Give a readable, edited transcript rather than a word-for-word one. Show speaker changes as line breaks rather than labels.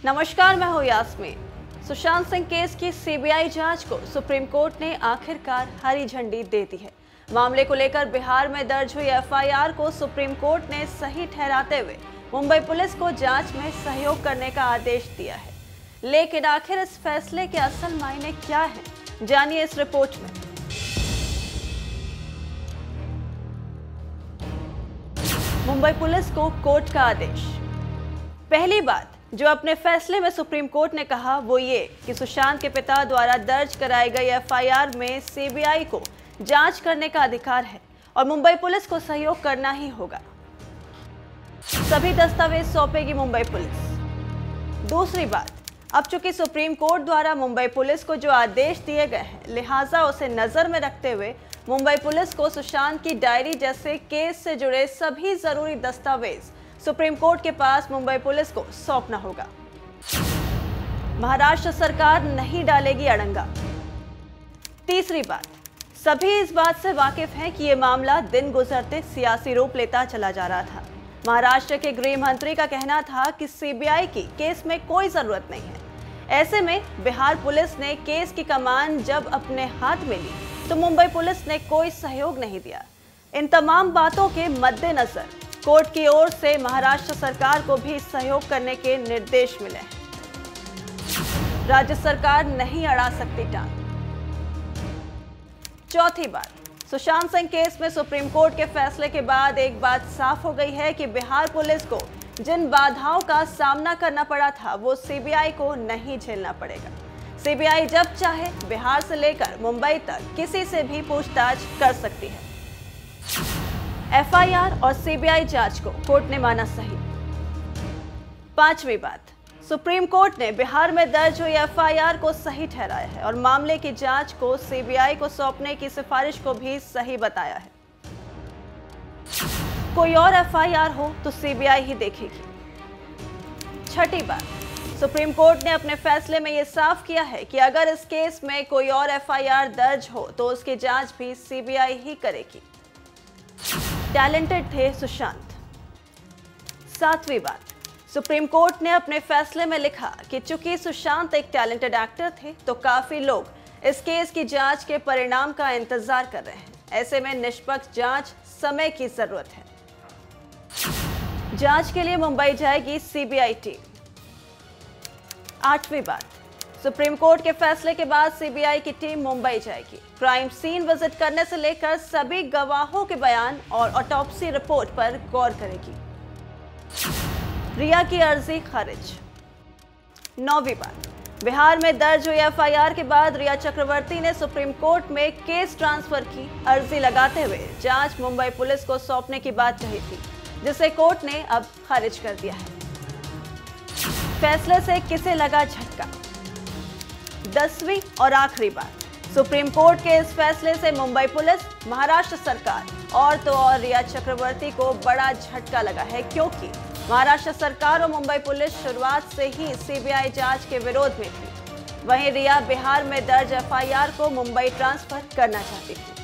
नमस्कार, मैं हूं यास्मीन। सुशांत सिंह केस की सीबीआई जांच को सुप्रीम कोर्ट ने आखिरकार हरी झंडी दे दी है। मामले को लेकर बिहार में दर्ज हुई एफआईआर को सुप्रीम कोर्ट ने सही ठहराते हुए मुंबई पुलिस को जांच में सहयोग करने का आदेश दिया है। लेकिन आखिर इस फैसले के असल मायने क्या है, जानिए इस रिपोर्ट में। मुंबई पुलिस को कोर्ट का आदेश। पहली बात जो अपने फैसले में सुप्रीम कोर्ट ने कहा वो ये कि सुशांत के पिता द्वारा दर्ज कराई गई एफआईआर में सीबीआई को जांच करने का अधिकार है और मुंबई पुलिस को सहयोग करना ही होगा। सभी दस्तावेज सौंपेगी मुंबई पुलिस। दूसरी बात, अब चूंकि सुप्रीम कोर्ट द्वारा मुंबई पुलिस को जो आदेश दिए गए हैं, लिहाजा उसे नजर में रखते हुए मुंबई पुलिस को सुशांत की डायरी जैसे केस से जुड़े सभी जरूरी दस्तावेज सुप्रीम कोर्ट के पास मुंबई पुलिस को सौंपना होगा। महाराष्ट्र सरकार नहीं डालेगी अड़ंगा। तीसरी बात, सभी इस बात से वाकिफ हैं कि यह मामला दिन गुजरते सियासी रूप लेता चला जा रहा था। महाराष्ट्र के गृह मंत्री का कहना था कि सीबीआई की केस में कोई जरूरत नहीं है। ऐसे में बिहार पुलिस ने केस की कमान जब अपने हाथ में ली तो मुंबई पुलिस ने कोई सहयोग नहीं दिया। इन तमाम बातों के मद्देनजर कोर्ट की ओर से महाराष्ट्र सरकार को भी सहयोग करने के निर्देश मिले हैं। राज्य सरकार नहीं अड़ा सकती टांग। चौथी बात, सुशांत सिंह केस में सुप्रीम कोर्ट के फैसले के बाद एक बात साफ हो गई है कि बिहार पुलिस को जिन बाधाओं का सामना करना पड़ा था वो सीबीआई को नहीं झेलना पड़ेगा। सीबीआई जब चाहे बिहार से लेकर मुंबई तक किसी से भी पूछताछ कर सकती है। एफआईआर और सीबीआई जांच को कोर्ट ने माना सही। पांचवी बात, सुप्रीम कोर्ट ने बिहार में दर्ज हुई एफआईआर को सही ठहराया है और मामले की जांच को सीबीआई को सौंपने की सिफारिश को भी सही बताया है। कोई और एफआईआर हो तो सीबीआई ही देखेगी। छठी बात, सुप्रीम कोर्ट ने अपने फैसले में यह साफ किया है कि अगर इस केस में कोई और एफआईआर दर्ज हो तो उसकी जांच भी सीबीआई ही करेगी। टैलेंटेड थे सुशांत। सातवीं बात, सुप्रीम कोर्ट ने अपने फैसले में लिखा कि चूंकि सुशांत एक टैलेंटेड एक्टर थे तो काफी लोग इस केस की जांच के परिणाम का इंतजार कर रहे हैं। ऐसे में निष्पक्ष जांच समय की जरूरत है। जांच के लिए मुंबई जाएगी सीबीआई टीम। आठवीं बात, सुप्रीम कोर्ट के फैसले के बाद सीबीआई की टीम मुंबई जाएगी। क्राइम सीन विजिट करने से लेकर सभी गवाहों के बयान और ऑटोप्सी रिपोर्ट पर गौर करेगी। रिया की अर्जी खारिज। नौवीं बात, बिहार में दर्ज हुई एफआईआर के बाद रिया चक्रवर्ती ने सुप्रीम कोर्ट में केस ट्रांसफर की अर्जी लगाते हुए जांच मुंबई पुलिस को सौंपने की बात कही थी, जिसे कोर्ट ने अब खारिज कर दिया है। फैसले से किसे लगा झटका। 10वीं और आखिरी बात, सुप्रीम कोर्ट के इस फैसले से मुंबई पुलिस, महाराष्ट्र सरकार और तो और रिया चक्रवर्ती को बड़ा झटका लगा है, क्योंकि महाराष्ट्र सरकार और मुंबई पुलिस शुरुआत से ही सीबीआई जांच के विरोध में थी। वहीं रिया बिहार में दर्ज एफआईआर को मुंबई ट्रांसफर करना चाहती थी।